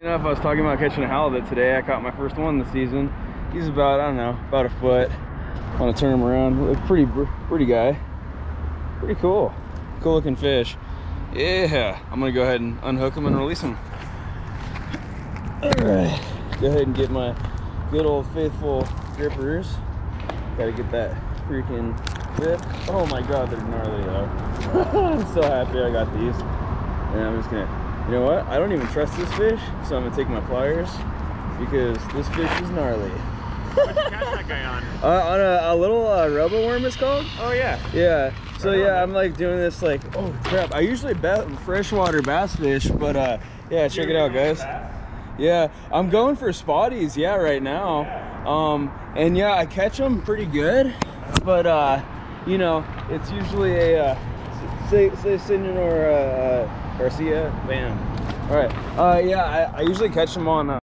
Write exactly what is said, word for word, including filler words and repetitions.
Enough, I was talking about catching a halibut today. I caught my first one this season. He's about, I don't know, about a foot. I want to turn him around. Look, pretty, pretty guy. Pretty cool. Cool looking fish. Yeah, I'm gonna go ahead and unhook him and release him. All right, go ahead and get my good old faithful grippers. Gotta get that freaking bit. Oh my God, they're gnarly though. I'm so happy I got these. And I'm just gonna, you know what? I don't even trust this fish, so I'm gonna take my pliers because this fish is gnarly. What'd you catch that guy on? Uh, on a, a little uh, rubber worm, it's called. Oh yeah. Yeah. So yeah, I'm like doing this like, oh crap. I usually bet freshwater bass fish, but uh, yeah, check it out, guys. Yeah, I'm going for spotties. Yeah, right now. Um, and yeah, I catch them pretty good, but uh, you know, it's usually a uh, say say Senor uh, Garcia. Bam. All right. Uh, yeah, I, I usually catch them on. Uh,